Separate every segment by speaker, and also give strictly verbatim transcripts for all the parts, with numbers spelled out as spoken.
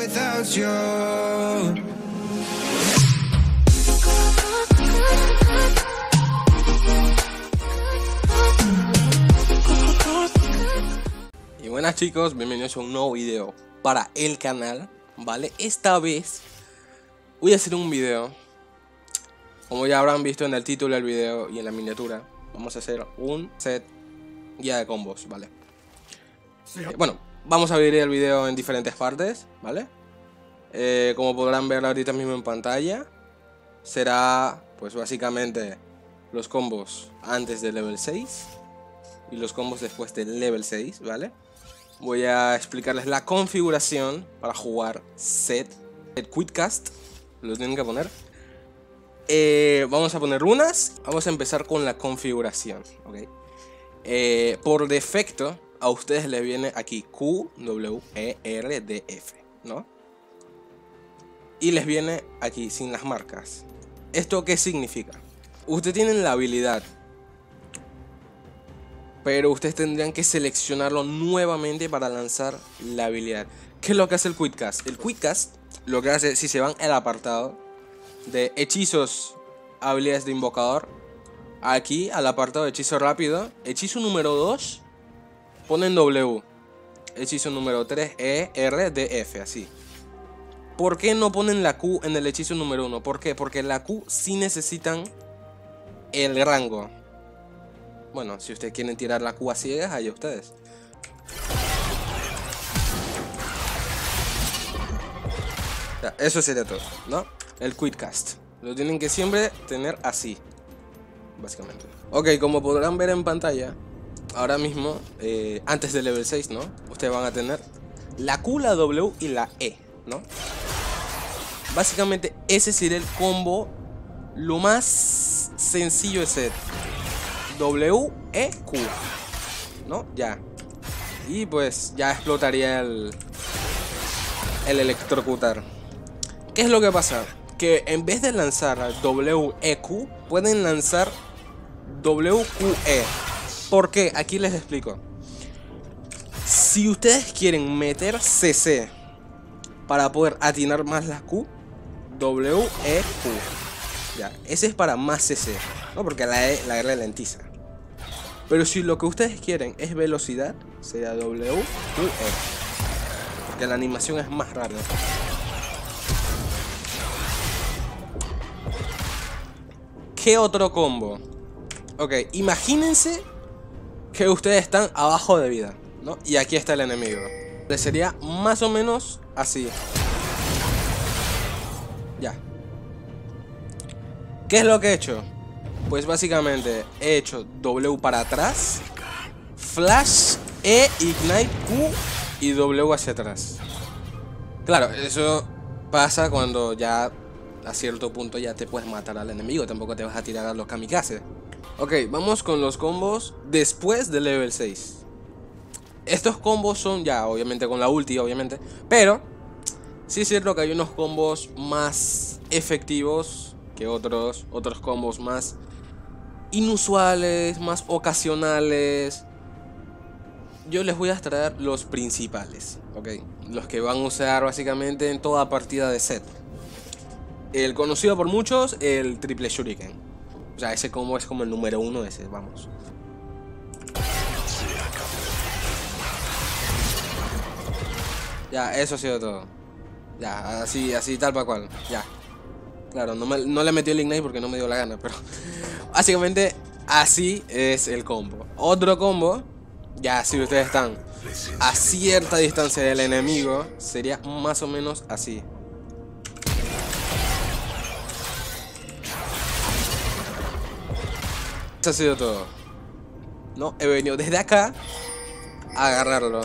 Speaker 1: without you.
Speaker 2: Y buenas chicos, bienvenidos a un nuevo video para el canal, ¿vale? Esta vez voy a hacer un video, como ya habrán visto en el título del video y en la miniatura. Vamos a hacer un set guía de combos, ¿vale? Eh, bueno, vamos a dividir el video en diferentes partes, ¿vale? Eh, como podrán ver ahorita mismo en pantalla, será pues básicamente los combos antes del level seis y los combos después del level seis, ¿vale? Voy a explicarles la configuración para jugar set, set Quickcast, los tienen que poner. Eh, vamos a poner runas, vamos a empezar con la configuración, ¿ok? Eh, por defecto a ustedes les viene aquí Q, W, E, R, D, F, ¿no? Y les viene aquí sin las marcas. ¿Esto qué significa? Ustedes tienen la habilidad, pero ustedes tendrían que seleccionarlo nuevamente para lanzar la habilidad. ¿Qué es lo que hace el Quickcast? El Quickcast lo que hace, si se van al apartado de hechizos, habilidades de invocador, aquí al apartado de hechizo rápido, hechizo número dos, ponen W, hechizo número tres, E, R, D, F, así. ¿Por qué no ponen la Q en el hechizo número uno? ¿Por qué? Porque la Q sí necesitan el rango. Bueno, si ustedes quieren tirar la Q a ciegas, allá ustedes. Ya, eso sería todo, ¿no? El Quickcast. Lo tienen que siempre tener así, básicamente. Ok, como podrán ver en pantalla, ahora mismo, eh, antes del level seis, ¿no? Ustedes van a tener la Q, la W y la E, ¿no? Básicamente ese sería el combo, lo más sencillo de set. W, E, Q, ¿no? Ya. Y pues ya explotaría el El electrocutar. ¿Qué es lo que pasa? Que en vez de lanzar W, E, Q, pueden lanzar W, Q, E. ¿Por qué? Aquí les explico. Si ustedes quieren meter C C para poder atinar más la Q, W, E, Q. Ya, ese es para más C C, ¿no? Porque la E, la R lentiza. Pero si lo que ustedes quieren es velocidad, sería W, Q, E. Porque la animación es más rápida. ¿Qué otro combo? Ok, imagínense que ustedes están abajo de vida, ¿no? Y aquí está el enemigo. Le sería más o menos así. Ya. ¿Qué es lo que he hecho? Pues básicamente he hecho W para atrás, Flash, E, Ignite, Q y W hacia atrás. Claro, eso pasa cuando ya a cierto punto ya te puedes matar al enemigo. Tampoco te vas a tirar a los kamikazes. Ok, vamos con los combos después del level seis. Estos combos son ya obviamente con la ulti, obviamente. Pero sí es cierto que hay unos combos más efectivos que otros, otros combos más inusuales, más ocasionales. Yo les voy a traer los principales, ok, los que van a usar básicamente en toda partida de set. El conocido por muchos, el triple shuriken. O sea, ese combo es como el número uno de ese, vamos. Ya, eso ha sido todo. Ya, así, así tal para cual, ya. Claro, no, me, no le metí el ignite porque no me dio la gana, pero básicamente así es el combo. Otro combo, ya si ustedes están a cierta distancia del enemigo, sería más o menos así. Eso ha sido todo. No, he venido desde acá a agarrarlo.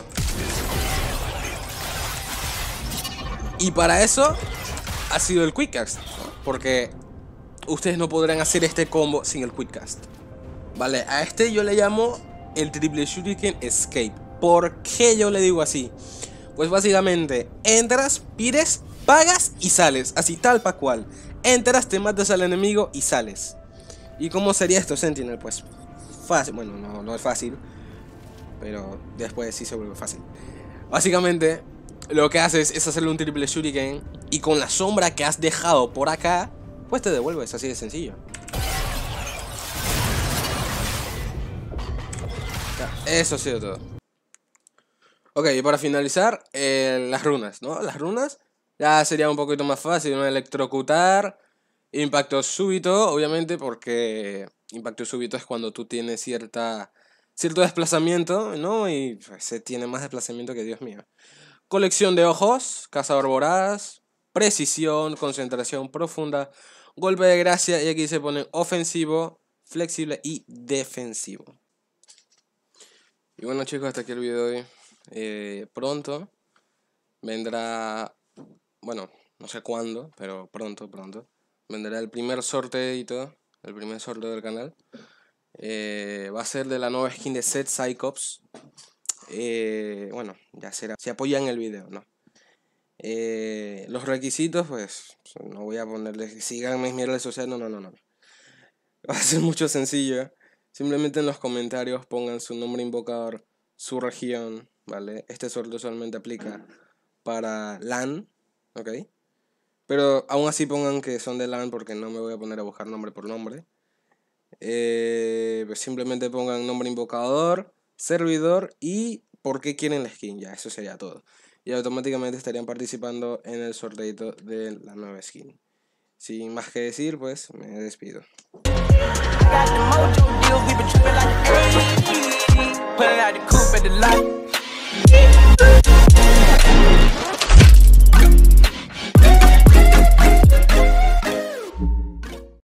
Speaker 2: Y para eso ha sido el Quickcast, ¿no? Porque ustedes no podrán hacer este combo sin el Quickcast. Vale, a este yo le llamo el triple shuriken escape. ¿Por qué yo le digo así? Pues básicamente entras, pides, pagas y sales. Así tal pa' cual. Entras, te matas al enemigo y sales. ¿Y cómo sería esto, Sentinel? Pues fácil, bueno, no, no es fácil, pero después sí se vuelve fácil. Básicamente lo que haces es hacerle un triple shuriken y con la sombra que has dejado por acá, pues te devuelves, así de sencillo. Eso ha sido todo. Ok, y para finalizar, eh, las runas, ¿no? Las runas ya sería un poquito más fácil, ¿no? Electrocutar, impacto súbito, obviamente, porque impacto súbito es cuando tú tienes cierta, cierto desplazamiento, ¿no? Y pues, se tiene más desplazamiento que Dios mío. Colección de ojos, cazador voraz, precisión, concentración profunda, golpe de gracia, y aquí se pone ofensivo, flexible y defensivo. Y bueno chicos, hasta aquí el video de hoy. Eh, pronto vendrá, bueno, no sé cuándo, pero pronto, pronto, vendrá el primer sorteito, el primer sorteo del canal. Eh, va a ser de la nueva skin de Zed Cyclops. Eh, bueno, ya será, si apoyan el video, ¿no? Eh, los requisitos, pues, no voy a ponerles, síganme en mis redes sociales, no, no, no, no. Va a ser mucho sencillo. Simplemente en los comentarios pongan su nombre invocador, su región, ¿vale? Este sorteo solamente aplica para LAN, ¿ok? Pero aún así pongan que son de LAN porque no me voy a poner a buscar nombre por nombre. Eh, pues simplemente pongan nombre invocador, servidor y por qué quieren la skin, ya, eso sería todo. Y automáticamente estarían participando en el sorteo de la nueva skin. Sin más que decir, pues me despido.